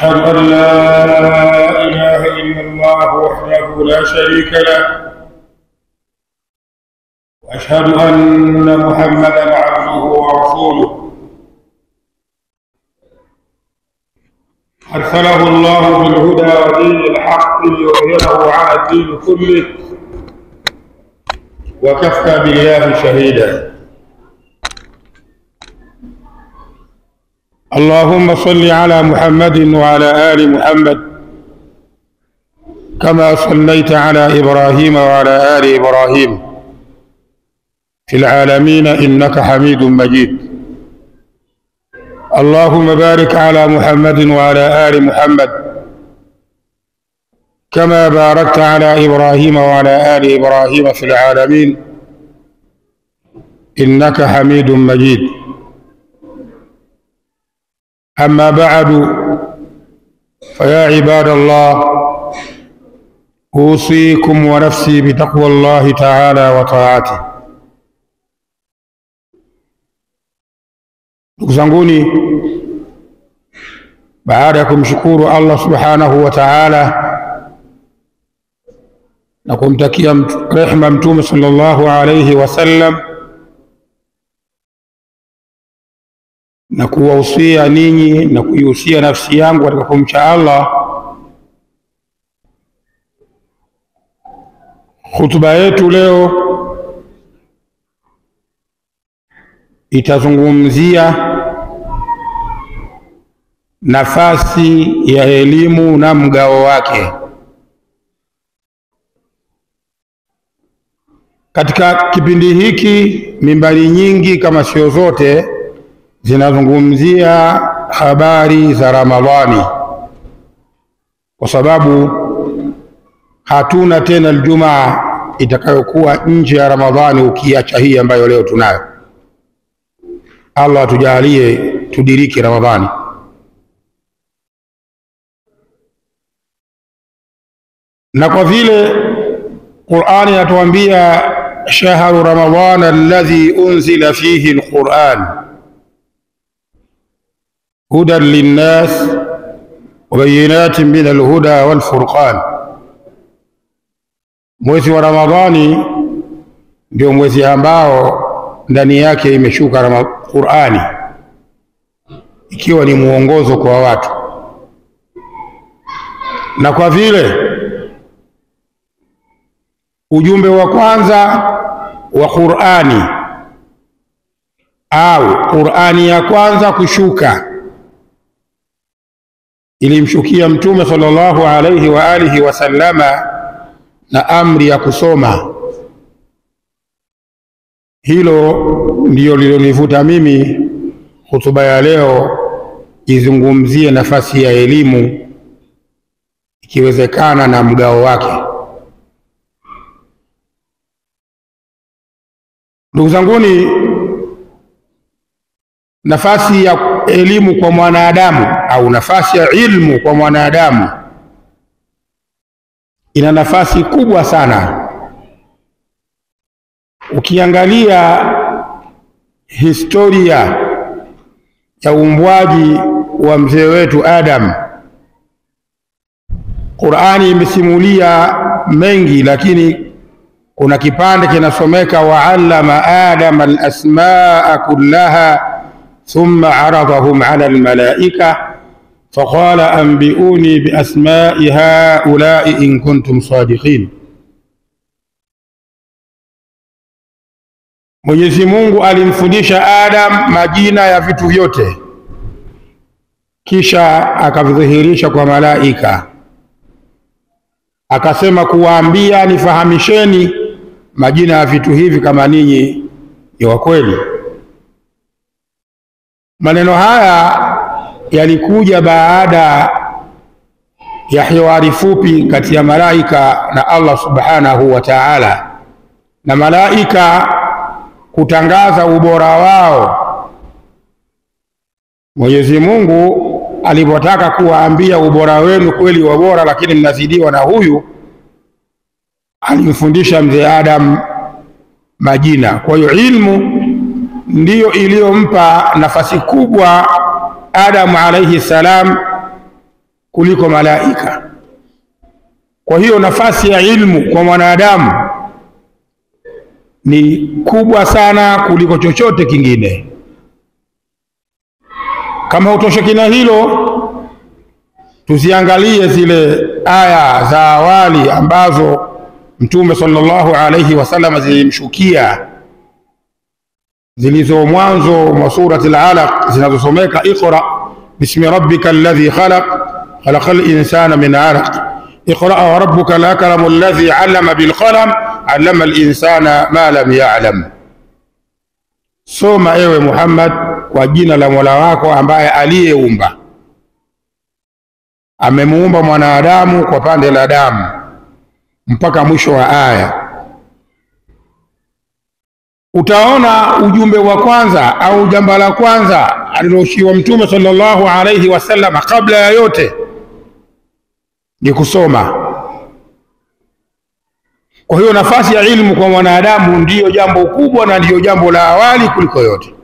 وأشهد أن لا إله إلا الله وحده لا شريك له، وأشهد أن محمدًا عبده ورسوله، أرسله الله بالهدى ودين الحق ليظهره على الدين كله، وكفى بالله شهيدا. اللهم صل على محمد وعلى آل محمد كما صليت على إبراهيم وعلى آل إبراهيم في العالمين إنك حميد مجيد. اللهم بارك على محمد وعلى آل محمد كما باركت على إبراهيم وعلى آل إبراهيم في العالمين إنك حميد مجيد. أما بعد، فيا عباد الله، أوصيكم ونفسي بتقوى الله تعالى وطاعته. Ndugu zanguni, baada ya kumshukuru Allah subhanahu wa ta'ala na kumtakia rehema Mtume sallallahu alayhi wasallam na kuwahusia ninyi na kuihusia nafsi yangu katika kumcha Allah, hutuba yetu leo itazungumzia nafasi ya elimu na mgao wake. Katika kipindi hiki mimbari nyingi kama sio zote zinazungumzia habari za Ramadhani, kwa sababu hatuna tena Ijumaa itakayokuwa nje ya Ramadhani ukiacha hii ambayo leo tunayo. Allah tujalie tudiriki Ramadhani. Na kwa vile Qur'ani inatuambia shahru ramadhana alladhi unzila fihi alquran hudan linnas wa bayinatin min alhuda walfurqan, mwezi wa Ramadhani ndio mwezi ambao ndani yake imeshuka Qur'ani ikiwa ni muongozo kwa watu. Na kwa vile ujumbe wa kwanza wa Qur'ani au Qur'ani ya kwanza kushuka ilimshukia Mtume sallallahu alayhi wa alihi wasallama na amri ya kusoma. Hilo ndiyo lilonivuta mimi hutuba ya leo izungumzie nafasi ya elimu, ikiwezekana na mgao wake. Ndugu zanguni, nafasi ya elimu kwa mwanadamu au nafasi ya ilmu kwa mwanadamu ina nafasi kubwa sana. Ukiangalia historia ya uumbwaji wa mzee wetu Adam, Qur'ani imesimulia mengi, lakini kuna kipande kinasomeka wa'allama Adama al-asmaa kullaha thumma aradahum 'ala al-malaika faqala anbi'uni bi asma'i ha'ula'i in kuntum sadiqin. Mwenyezi Mungu alimfundisha Adam majina ya vitu vyote, kisha akavidhihirisha kwa malaika, akasema kuwaambia nifahamisheni majina ya vitu hivi kama ninyi ni wa kweli. Maneno haya yalikuja baada ya hiwari fupi kati ya malaika na Allah subhanahu wa ta'ala, na malaika kutangaza ubora wao. Mwenyezi Mungu alipotaka kuwaambia ubora wenu kweli wa bora, lakini mnazidiwa na huyu, alimfundisha mzee Adam majina. Kwa hiyo ilmu ndiyo iliyompa nafasi kubwa Adam alayhi salam kuliko malaika. Kwa hiyo nafasi ya ilmu kwa mwanadamu ni kubwa sana kuliko chochote kingine. Kama utosheki na hilo, tuziangalie zile aya za awali ambazo Mtume sallallahu alayhi wasallam zilimshukia, zilizo mwanzo mwa surati al-Alaq, zinazosomeka iqra bismi rabbika alladhi khalaq khalaqal insana min 'alaq iqra wa rabbuka al-akram alladhi 'allama bil qalam 'allama al-insana ma lam ya'lam. Soma ewe Muhammad kwa jina la Mola wako ambaye aliyeumba. Amemuumba mwanadamu kwa pande la damu mpaka mwisho wa aya. Utaona ujumbe wa kwanza au jambo la kwanza aliloshiwa Mtume sallallahu alayhi wasallam kabla ya yote ni kusoma. Kwa hiyo nafasi ya ilmu kwa mwanadamu ndiyo jambo kubwa na ndiyo jambo la awali kuliko yote.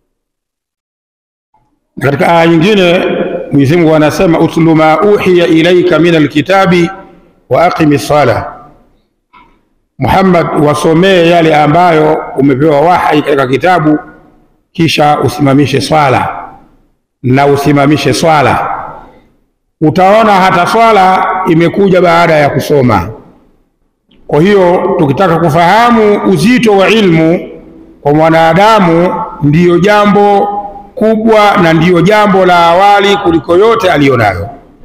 Katika aya nyingine Mwenyezi Mungu anasema utlu ma uhiya ilayka min alkitabi wa aqimis salah. Muhammad, wasomee yale ambayo umepewa wahi katika kitabu, kisha usimamishe swala na usimamishe swala. Utaona hata swala imekuja baada ya kusoma. Kwa hiyo tukitaka kufahamu uzito wa ilmu kwa mwanadamu, ndiyo jambo kubwa na ndiyo jambo la awali kuliko yote aliyonayo.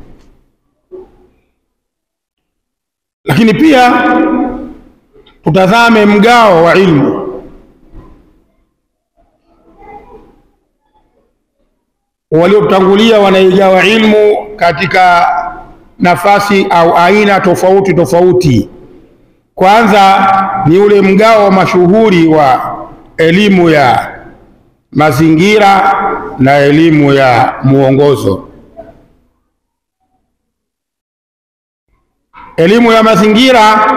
Lakini pia tutazame mgao wa ilmu. Waliotangulia wanaigawa ilmu katika nafasi au aina tofauti tofauti. Kwanza ni ule mgao mashuhuri wa elimu ya mazingira na elimu ya muongozo. Elimu ya mazingira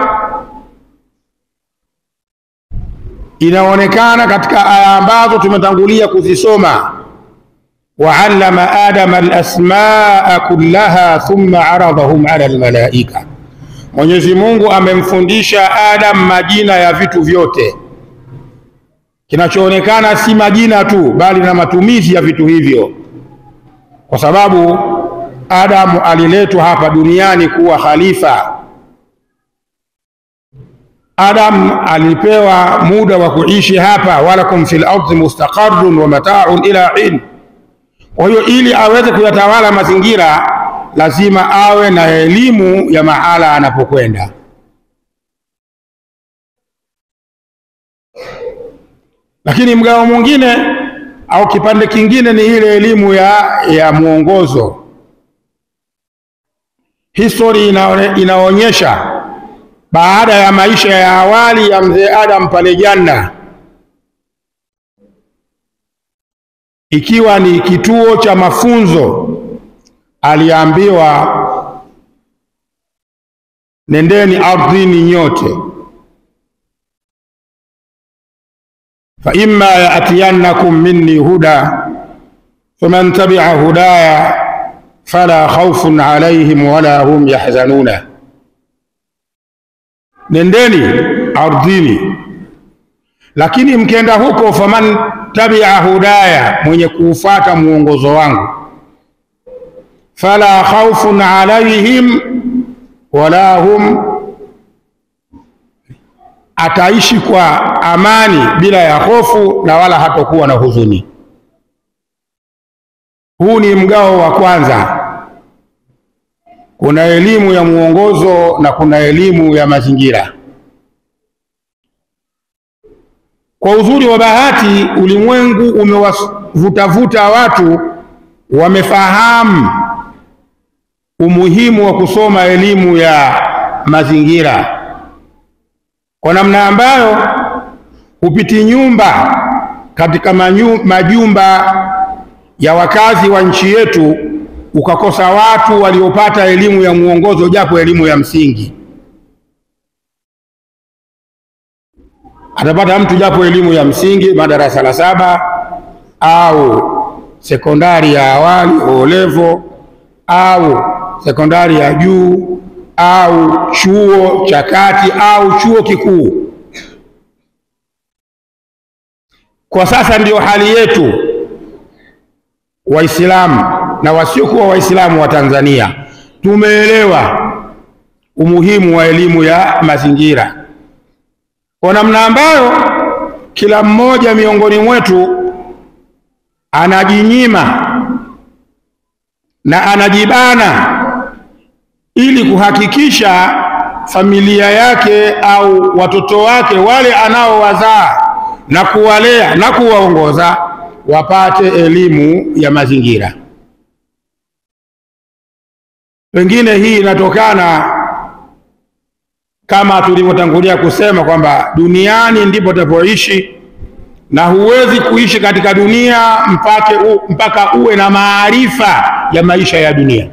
inaonekana katika aya ambazo tumetangulia kuzisoma. Wa'allama Adama al-asmaa kullaha thumma aradahum 'ala al-malaika. Mwenyezi Mungu amemfundisha Adam majina ya vitu vyote. Kinachoonekana si majina tu, bali na matumizi ya vitu hivyo, kwa sababu Adamu aliletwa hapa duniani kuwa khalifa. Adam alipewa muda wa kuishi hapa, walakum fil ardi mustaqarrun wa mata'un ila hin. Kwa hiyo ili aweze kuyatawala mazingira, lazima awe na elimu ya mahala anapokwenda. Lakini mgao mwingine au kipande kingine ni ile elimu ya muongozo. History inaonyesha baada ya maisha ya awali ya mzee Adam pale Janna, ikiwa ni kituo cha mafunzo, aliambiwa nendeni ardhini nyote, fa imma ya'tiyannakum minni huda faman tabi'a hudaya fala khawfun alayhim wala hum yahzanuna. Nendeni ardhini, lakini mkienda huko, faman tabi'a hudaya, mwenye kufuata muongozo wangu, fala khawfun alayhim wala hum, ataishi kwa amani bila ya hofu na wala hatakuwa na huzuni. Huu ni mgao wa kwanza. Kuna elimu ya muongozo na kuna elimu ya mazingira. Kwa uzuri wa bahati, ulimwengu umewavutavuta watu wamefahamu umuhimu wa kusoma elimu ya mazingira, kwa namna ambayo hupiti nyumba katika majumba ya wakazi wa nchi yetu ukakosa watu waliopata elimu ya muongozo, japo elimu ya msingi. Atapata mtu japo elimu ya msingi, madarasa la 7 au sekondari ya awali O level au sekondari ya juu au chuo cha kati au chuo kikuu. Kwa sasa ndiyo hali yetu Waislamu na wasiokuwa Waislamu wa Tanzania. Tumeelewa umuhimu wa elimu ya mazingira kwa namna ambayo kila mmoja miongoni mwetu anajinyima na anajibana ili kuhakikisha familia yake au watoto wake wale anaowazaa na kuwalea na kuwaongoza wapate elimu ya mazingira. Pengine hii inatokana, kama tulivyotangulia kusema, kwamba duniani ndipo tutapoishi na huwezi kuishi katika dunia mpaka uwe na maarifa ya maisha ya dunia.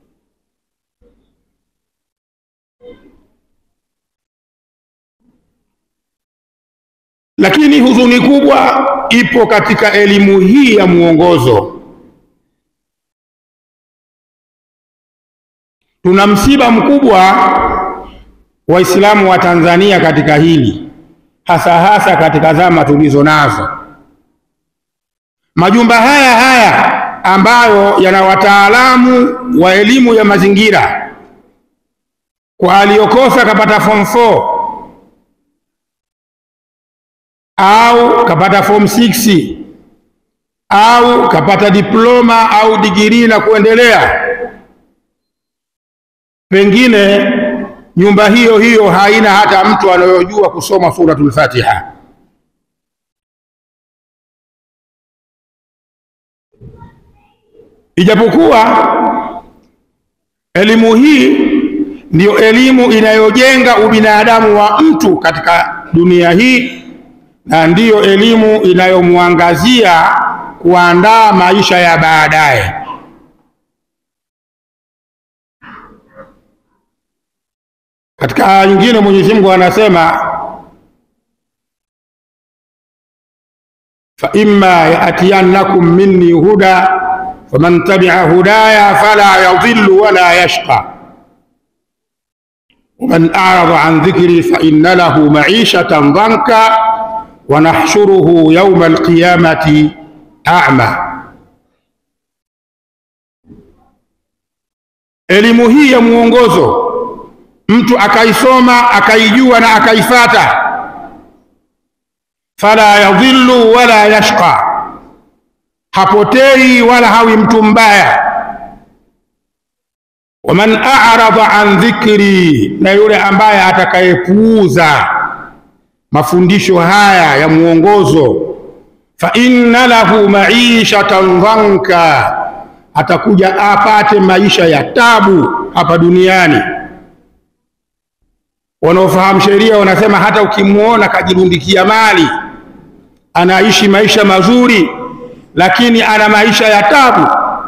Lakini huzuni kubwa ipo katika elimu hii ya muongozo. Tuna msiba mkubwa Waislamu wa Tanzania katika hili, hasa katika zama tulizo nazo. Majumba haya ambayo yana wataalamu wa elimu ya mazingira, kwa aliyokosa kapata form 4 au kapata form 6 au kapata diploma au digrii na kuendelea, pengine nyumba hiyo haina hata mtu anayojua kusoma suratul Fatiha. Ijapokuwa elimu hii ndiyo elimu inayojenga ubinadamu wa mtu katika dunia hii, na ndiyo elimu inayomwangazia kuandaa maisha ya baadaye. Katika aya nyingine Mwenyezi Mungu anasema, fa imma ya'tiyannakum minni huda faman tabi'a hudaya fala yadhillu wala yashqa waman a'rada an dhikri fa inna lahu ma'ishatan dhanka wa nahshuruhu yawma alqiyamati a'ma. Elimu hii ya muongozo mtu akaisoma akaijua na akaifata, fala yadhillu wala yashqa, hapotei wala hawi mtu mbaya. Waman a'rada an dhikri, na yule ambaye atakayepuuza mafundisho haya ya muongozo, fa inna lahu ma'ishatan dhanka, atakuja apate maisha ya tabu hapa duniani. Wanaofahamu sheria wanasema hata ukimuona kajirundikia mali, anaishi maisha mazuri, lakini ana maisha ya tabu,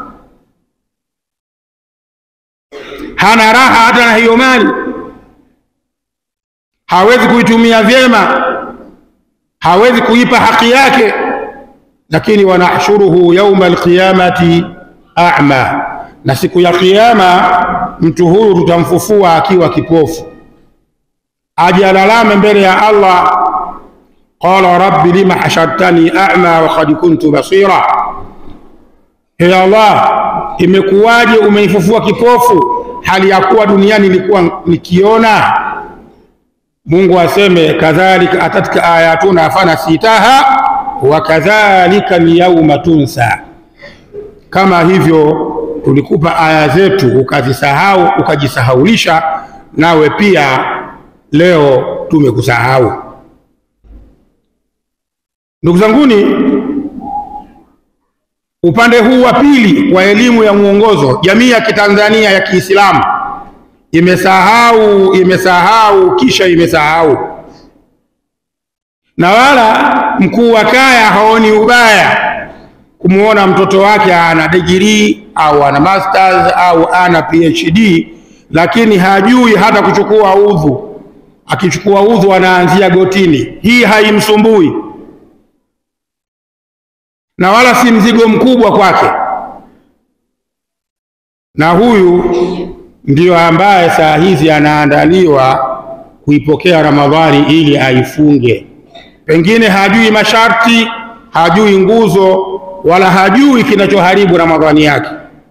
hana raha hata na hiyo mali, hawezi kuitumia vyema, hawezi kuipa haki yake. Lakini wanahshuruhu yawma alqiyamati a'ma, na siku ya kiyama mtu huyu tutamfufua akiwa kipofu, aje alalame mbele ya Allah, qala rabbi lima hashartani a'ma wa qad kuntu basira. Ya Allah, imekuwaje umenifufua kipofu hali ya kuwa duniani nilikuwa nikiona? Mungu aseme, kadhalika atatka ayatuna fanasitaha wa kadhalika alyawma tunsa, kama hivyo tulikupa aya zetu ukazisahau, ukajisahaulisha, nawe pia leo tumekusahau. Ndugu zanguni, upande huu wa pili wa elimu ya muongozo, jamii ya Kitanzania ya Kiislamu imesahau kisha imesahau, na wala mkuu wa kaya haoni ubaya kumuona mtoto wake ana degree au ana masters au ana PhD, lakini hajui hata kuchukua udhu. Akichukua udhu anaanzia gotini. Hii haimsumbui na wala si mzigo mkubwa kwake. na huyu ndiyo ambaye saa hizi anaandaliwa kuipokea Ramadhani ili aifunge. Pengine hajui masharti, hajui nguzo, wala hajui kinachoharibu Ramadhani yake.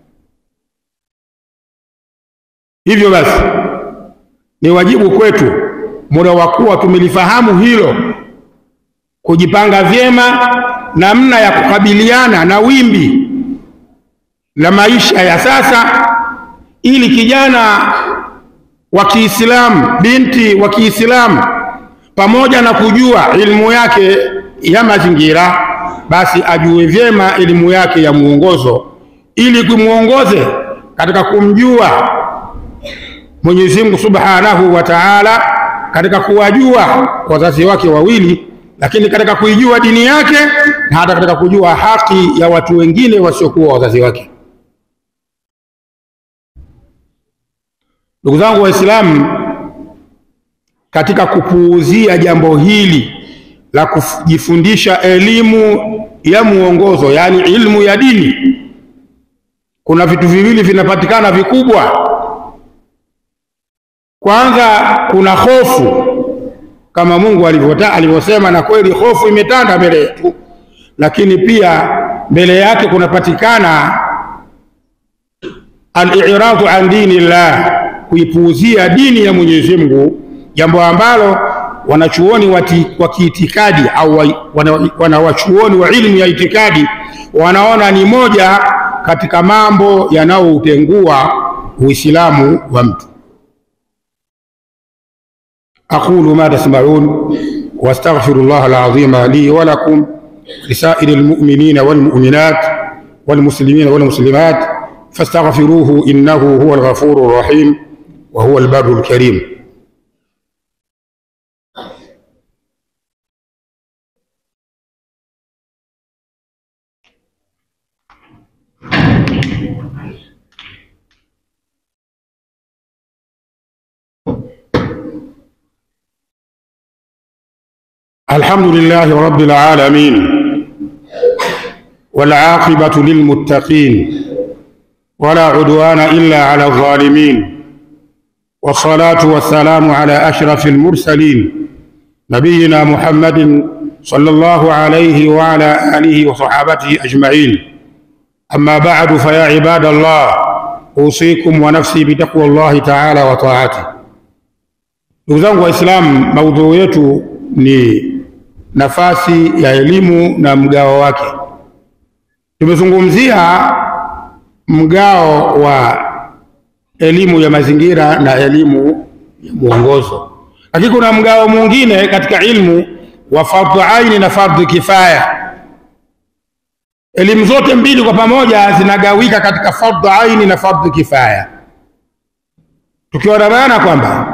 Hivyo basi ni wajibu kwetu, muda wa kuwa tumelifahamu hilo, kujipanga vyema namna ya kukabiliana na wimbi la maisha ya sasa, ili kijana wa Kiislamu, binti wa Kiislamu, pamoja na kujua elimu yake ya mazingira, basi ajue vyema elimu yake ya muongozo, ili kumuongoze katika kumjua Mwenyezi Mungu Subhanahu wa Ta'ala, katika kuwajua wazazi wake wawili, lakini katika kuijua dini yake, na hata katika kujua haki ya watu wengine wasiokuwa wazazi wake. Ndugu zangu Waislamu, katika kupuuzia jambo hili la kujifundisha elimu ya muongozo, yani ilmu ya dini, kuna vitu viwili vinapatikana vikubwa. Kwanza, kuna hofu kama Mungu alivyosema, na kweli hofu imetanda mbele yetu, lakini pia mbele yake kunapatikana al-i'radu an dinillah, kuipuuzia dini ya Mwenyezi Mungu, jambo ambalo wanachuoni wa kiitikadi au wanawachuoni wa ilmu ya itikadi wanaona ni moja katika mambo yanayoutengua Uislamu wa mtu. أقول ما تسمعون واستغفر الله العظيم لي ولكم لسائر المؤمنين والمؤمنات والمسلمين والمسلمات فاستغفروه إنه هو الغفور الرحيم وهو البر الكريم. الحمد لله رب العالمين، والعاقبة للمتقين، ولا عدوان إلا على الظالمين، والصلاة والسلام على أشرف المرسلين نبينا محمد صلى الله عليه وعلى آله وصحابته أجمعين. أما بعد، فيا عباد الله، أوصيكم ونفسي بتقوى الله تعالى وطاعته. ndugu zangu Waislamu, maudhui yetu ni nafasi ya elimu na mgao wake. Tumezungumzia mgao wa elimu ya mazingira na elimu ya muongozo, lakini kuna mgao mwingine katika ilmu wa fardhu aini na fardhu kifaya. Elimu zote mbili kwa pamoja zinagawika katika fardhu aini na fardhu kifaya, tukiwa na maana kwamba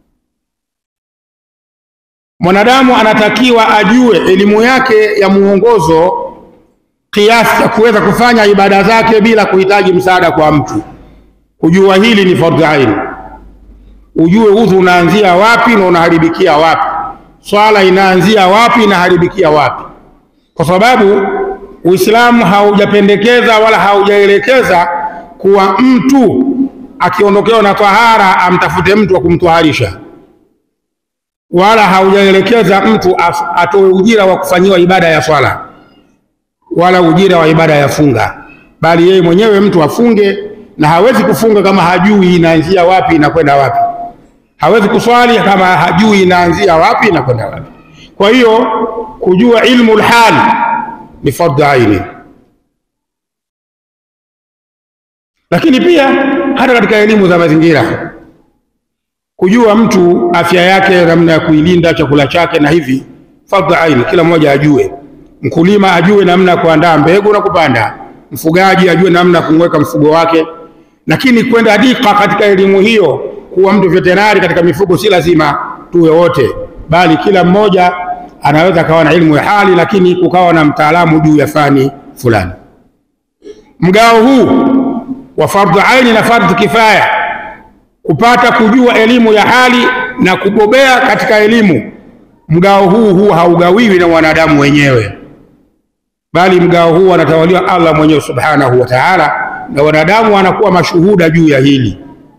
mwanadamu anatakiwa ajue elimu yake ya muongozo kiasi cha kuweza kufanya ibada zake bila kuhitaji msaada kwa mtu. Kujua hili ni fardhu aini. Ujue udhu unaanzia wapi na unaharibikia wapi, swala inaanzia wapi na haribikia wapi, kwa sababu Uislamu haujapendekeza wala haujaelekeza kuwa mtu akiondokewa na tahara amtafute mtu wa kumtwaharisha, wala haujaelekeza mtu atoe ujira wa kufanyiwa ibada ya swala wala ujira wa ibada ya funga, bali yeye mwenyewe mtu afunge. Na hawezi kufunga kama hajui inaanzia wapi na kwenda wapi. Hawezi kuswali kama hajui inaanzia wapi na kwenda wapi. Kwa hiyo kujua ilmu al-hal ni fardhu aini. Lakini pia hata katika elimu za mazingira, kujua mtu afya yake, namna ya kuilinda chakula chake na hivi, fardhu aini. Kila mmoja ajue. Mkulima ajue namna ya kuandaa mbegu na kupanda, mfugaji ajue namna ya kumweka mfugo wake. Lakini kwenda dika katika elimu hiyo, kuwa mtu veterinari katika mifugo, si lazima tuwe wote, bali kila mmoja anaweza kawa na ilmu ya hali, lakini kukawa na mtaalamu juu ya fani fulani. Mgao huu wa fardhu aini na fardhu kifaya, kupata kujua elimu ya hali na kubobea katika elimu, mgao huu haugawiwi na wanadamu wenyewe, bali mgao huu anatawaliwa Allah mwenyewe Subhanahu wa Ta'ala, na wanadamu wanakuwa mashuhuda juu ya hili,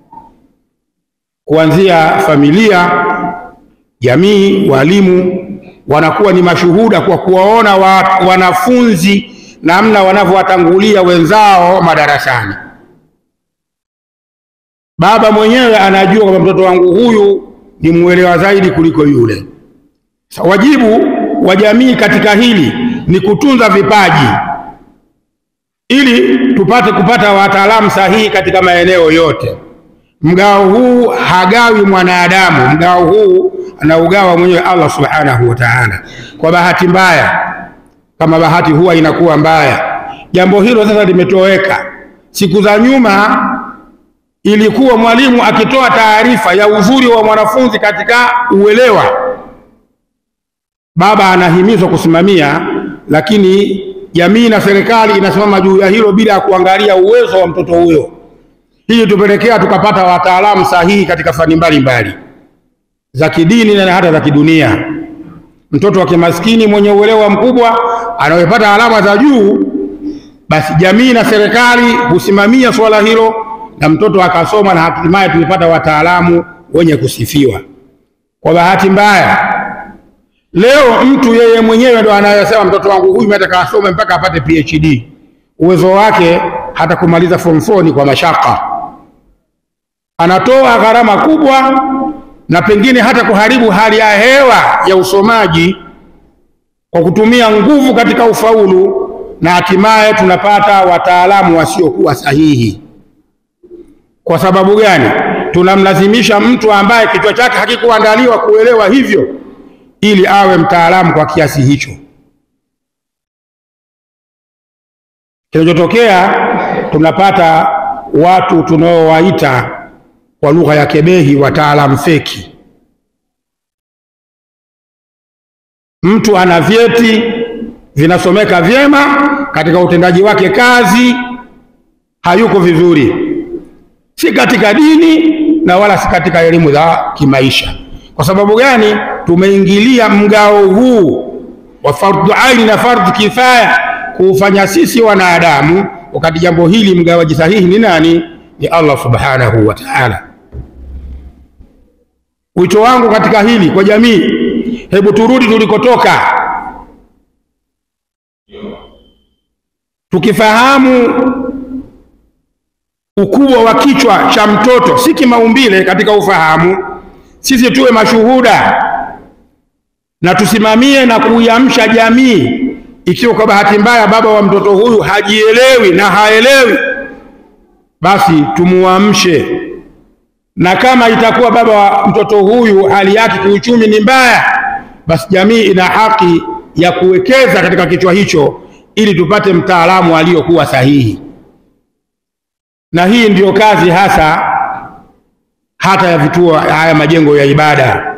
kuanzia familia, jamii, walimu wanakuwa ni mashuhuda kwa kuwaona wanafunzi namna wanavyowatangulia wenzao madarasani. Baba mwenyewe anajua kwamba mtoto wangu huyu ni muelewa zaidi kuliko yule. Wajibu wa jamii katika hili ni kutunza vipaji ili tupate kupata wataalamu sahihi katika maeneo yote. Mgao huu hagawi mwanadamu, mgao huu anaugawa mwenyewe Allah subhanahu wa ta'ala. Kwa bahati mbaya, kama bahati huwa inakuwa mbaya, jambo hilo sasa limetoweka. Siku za nyuma ilikuwa mwalimu akitoa taarifa ya uzuri wa mwanafunzi katika uelewa, baba anahimizwa kusimamia, lakini jamii na serikali inasimama juu ya hilo bila kuangalia uwezo wa mtoto huyo. Hii tupelekea tukapata wataalamu sahihi katika fani mbalimbali za kidini na hata za kidunia. Mtoto wa kimaskini mwenye uelewa mkubwa anayepata alama za juu, basi jamii na serikali husimamia swala hilo na mtoto akasoma, na hatimaye tulipata wataalamu wenye kusifiwa. Kwa bahati mbaya, leo mtu yeye mwenyewe ndo anayesema mtoto wangu huyu nataka asome mpaka apate PhD. Uwezo wake hata kumaliza form 4 ni kwa mashaka. Anatoa gharama kubwa na pengine hata kuharibu hali ya hewa ya usomaji kwa kutumia nguvu katika ufaulu, na hatimaye tunapata wataalamu wasiokuwa sahihi. Kwa sababu gani? Tunamlazimisha mtu ambaye kichwa chake hakikuandaliwa kuelewa hivyo ili awe mtaalamu kwa kiasi hicho. Kinachotokea, tunapata watu tunaowaita kwa lugha ya kebehi wataalamu feki. Mtu ana vyeti vinasomeka vyema, katika utendaji wake kazi hayuko vizuri, si katika dini na wala si katika elimu za kimaisha. Kwa sababu gani? Tumeingilia mgao huu wa fardhu aini na fardhu kifaya kuufanya sisi wanadamu, wakati jambo hili mgawaji sahihi ni nani? Ni Allah subhanahu wa ta'ala. Wito wangu katika hili kwa jamii, hebu turudi tulikotoka. Tukifahamu ukubwa wa kichwa cha mtoto, si kimaumbile katika ufahamu, sisi tuwe mashuhuda na tusimamie na kuiamsha jamii. Ikiwa kwa bahati mbaya baba wa mtoto huyu hajielewi na haelewi, basi tumuamshe. Na kama itakuwa baba wa mtoto huyu hali yake kiuchumi ni mbaya, basi jamii ina haki ya kuwekeza katika kichwa hicho ili tupate mtaalamu aliyokuwa sahihi. Na hii ndiyo kazi hasa hata ya vituo haya majengo ya ibada,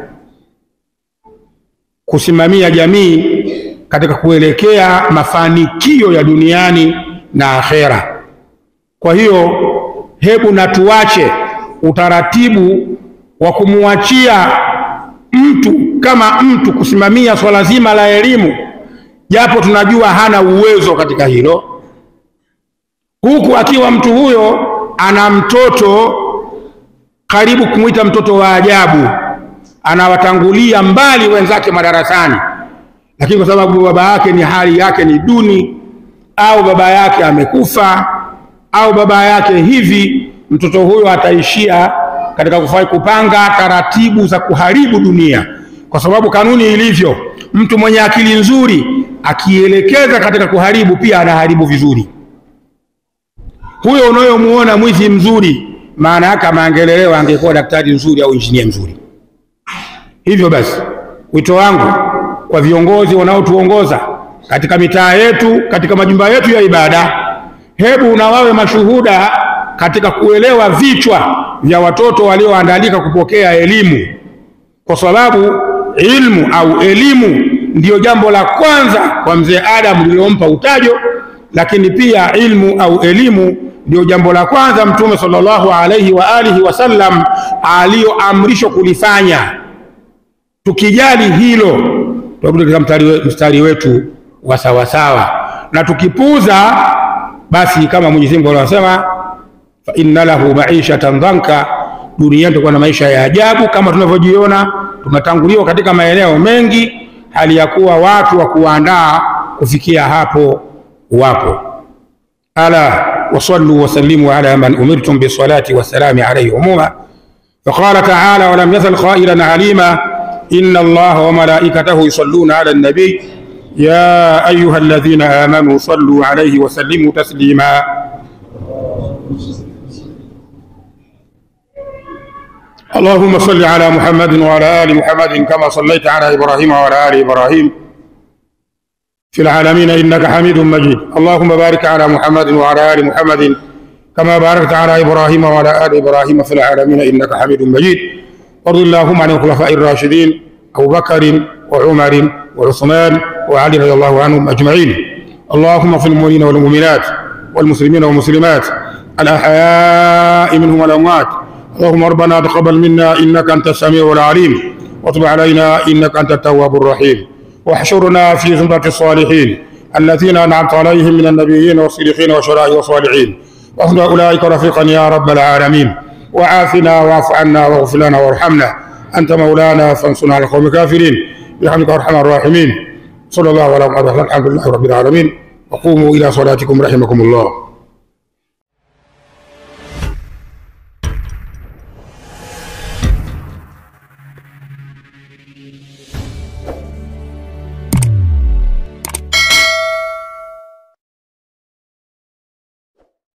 kusimamia jamii katika kuelekea mafanikio ya duniani na akhera. Kwa hiyo hebu na tuache utaratibu wa kumuachia mtu kama mtu kusimamia swala zima la elimu, japo tunajua hana uwezo katika hilo, huku akiwa mtu huyo ana mtoto karibu kumuita mtoto wa ajabu, anawatangulia mbali wenzake madarasani, lakini kwa sababu baba yake ni hali yake ni duni, au baba yake amekufa, au baba yake hivi, mtoto huyo ataishia katika kupanga taratibu za kuharibu dunia. Kwa sababu kanuni ilivyo, mtu mwenye akili nzuri akielekeza katika kuharibu pia anaharibu vizuri. Huyo unayomuona mwizi mzuri, maana yake maangelelewa angekuwa daktari nzuri au injinia mzuri. Hivyo basi, wito wangu kwa viongozi wanaotuongoza katika mitaa yetu, katika majumba yetu ya ibada, hebu na wawe mashuhuda katika kuelewa vichwa vya watoto walioandalika kupokea elimu, kwa sababu ilmu au elimu ndiyo jambo la kwanza kwa mzee Adam lililompa utajo, lakini pia ilmu au elimu ndio jambo la kwanza Mtume sallallahu alayhi wa alihi wasallam aliyoamrishwa kulifanya. Tukijali hilo, tutakuwa katika mstari wetu wa sawasawa, na tukipuuza basi kama Mwenyezi Mungu anasema fa inna lahu ma'ishatan dhanka, duniani tutakuwa na maisha ya ajabu. Kama tunavyojiona tunatanguliwa katika maeneo mengi, hali ya kuwa watu wa kuandaa kufikia hapo wapo. Ala wasallu wasallimu ala man umirtum bisalati wassalami alayhi umuma. فقال تعالى ولم يزل قائلا عليما إن الله وملائكته يصلون على النبي يا أيها الذين آمنوا صلوا عليه وسلموا تسليما. اللهم صل على محمد وعلى آل محمد كما صليت على إبراهيم وعلى آل إبراهيم في العالمين إنك حميد مجيد. اللهم بارك على محمد وعلى آل محمد كما باركت على إبراهيم وعلى آل إبراهيم في العالمين إنك حميد مجيد. وارض اللهم عن الخلفاء الراشدين أبو بكر وعمر وعثمان وعلي رضي الله عنهم أجمعين. اللهم في المؤمنين والمؤمنات والمسلمين والمسلمات الأحياء منهم والأموات. اللهم ربنا تقبل منا إنك أنت السميع العليم وتب علينا إنك أنت التواب الرحيم. واحشرنا في زمرة الصالحين الذين أنعمت عليهم من النبيين والصديقين والشهداء والصالحين وحسن أولئك رفيقا يا رب العالمين. وعافنا واعف عنا واغفر لنا وارحمنا أنت مولانا فانصرنا على القوم الكافرين برحمتك أرحم الراحمين. صلى الله على محمد الحمد لله رب العالمين. وقوموا إلى صلاتكم رحمكم الله.